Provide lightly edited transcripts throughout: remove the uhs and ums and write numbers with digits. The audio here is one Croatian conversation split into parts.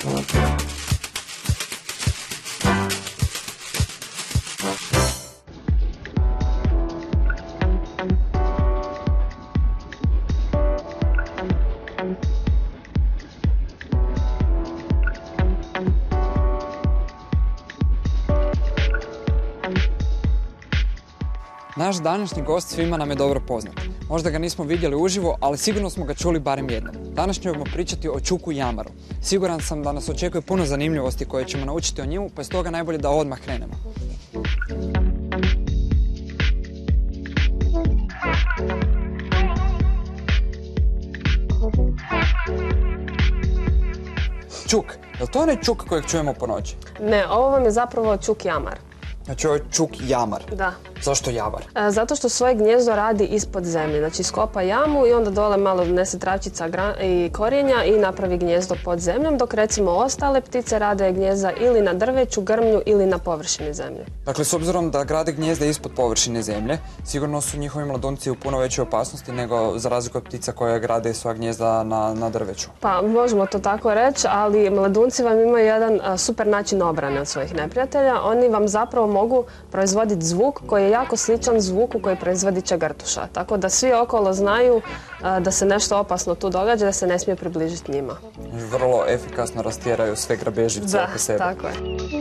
Naš današnji gost svima nam je dobro poznat. Možda ga nismo vidjeli uživo, ali sigurno smo ga čuli barem jednom. Danas ćemo pričati o Čuku Jamaru. Siguran sam da nas očekuje puno zanimljivosti koje ćemo naučiti o njemu, pa je stoga najbolje da odmah krenemo. Čuk, je li to onaj čuk kojeg čujemo po noći? Ne, ovo vam je zapravo Čuk Jamar. Znači ovo je Čuk Jamar. Da. Zašto Jamar? Zato što svoje gnijezdo radi ispod zemlje. Znači iskopa jamu i onda dole malo donese travčica i korijenja i napravi gnijezdo pod zemljom, dok recimo ostale ptice rade gnijezda ili na drveću, grmlju ili na površini zemlje. Dakle, s obzirom da grade gnijezda ispod površine zemlje, sigurno su njihovi mladunci u puno većoj opasnosti nego za razliku od ptica koje grade svoja gnijezda na drveću. Pa možemo to tako reći, ali mladunci vam imaju jedan super način obrane od svojih neprijatelja. Oni vam zapravo mogu proizvoditi zvuk koji je jako sličan zvuku koji proizvodi čegrtuša. Tako da svi okolo znaju da se nešto opasno tu događa, da se ne smije približiti njima. Vrlo efikasno rastjeraju sve grabežljivce oko sebe. Da, tako je.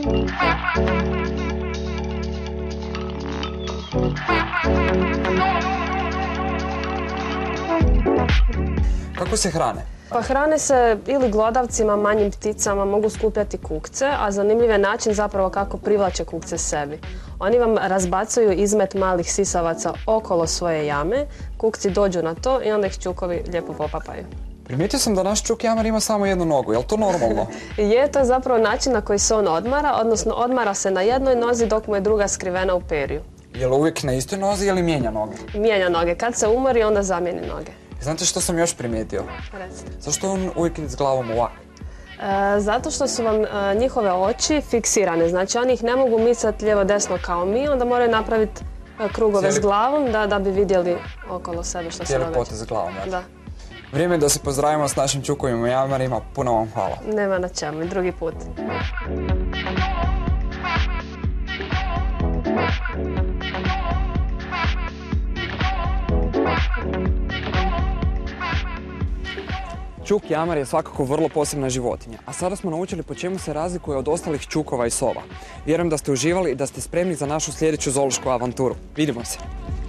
Kako se hrane? Pa hrane se ili glodavcima, manjim pticama, mogu skupljati kukce, a zanimljiv je način zapravo kako privlače kukce sebi. Oni vam razbacuju izmet malih sisavaca okolo svoje jame, kukci dođu na to i onda ih čukovi lijepo popapaju. Primijetio sam da naš Čuk Jamar ima samo jednu nogu, je li to normalno? Je, to je zapravo način na koji se on odmara, odnosno odmara se na jednoj nozi dok mu je druga skrivena u perju. Je li uvijek na istoj nozi ili mijenja noge? Mijenja noge, kad se umori onda zamijeni noge. Znate što sam još primijetio? Recite. Zašto on uvijek ide s glavom ovako? Zato što su vam njihove oči fiksirane, znači oni ih ne mogu micati lijevo-desno kao mi, onda moraju napraviti krugove s glavom da bi vidjeli okolo sebe što se događa. Cijeli potez s glavom, znači. Da. Vrijeme je da se pozdravimo s našim Čukovima Jamarima, puno vam hvala. Nema na čemu, drugi put. Čuk Jamar je svakako vrlo posebna životinja, a sada smo naučili po čemu se razlikuje od ostalih čukova i sova. Vjerujem da ste uživali i da ste spremni za našu sljedeću zoološku avanturu. Vidimo se!